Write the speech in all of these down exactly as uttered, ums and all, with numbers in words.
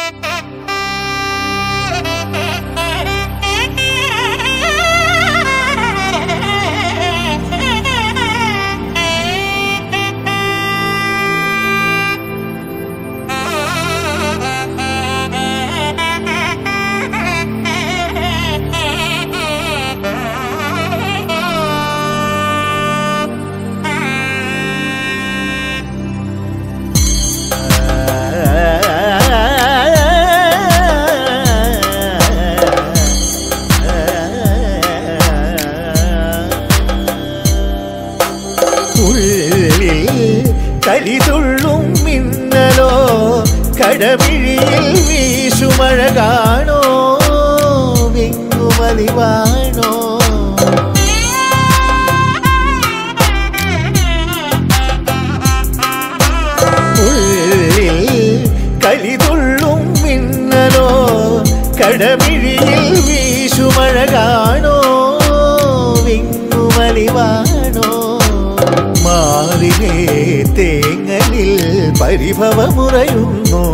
കരിതുള്ളും മിന്നലോ കടമിഴിയിൽ വീശുമഴകാണോ വിങ്ങുമലിവാണോ ഉള്ളിൽ കരിതുള്ളും മിന്നലോ കടമിഴിയിൽ വീശുമഴകാണോ വിങ്ങുമലിവാണോ മാറിലേ തേങ്ങലിൽ പരിഭവമുറയുന്നു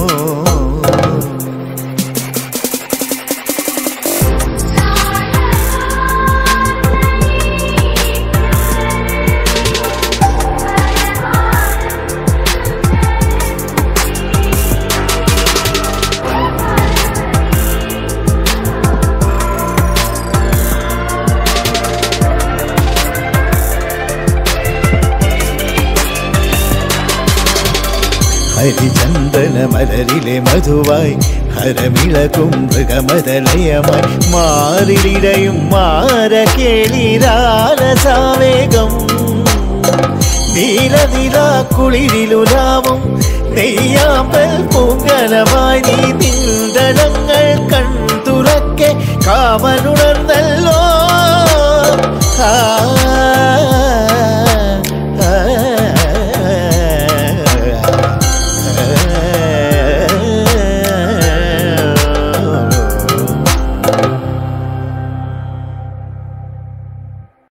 ഹരിചന്ദന മലരിലെ മധുവായി ഹരമിളകും മൃഗമതലയമായി മാറിലിടയും മാരകേളിരാലസാവേഗം നീലനില കുളിരിലുലാവും നെയ്യാമ്പൽ പൂങ്കലമായി നീ നിന്തളങ്ങൾ കൺതുറക്കെ കാമനുണർന്നല്ലോ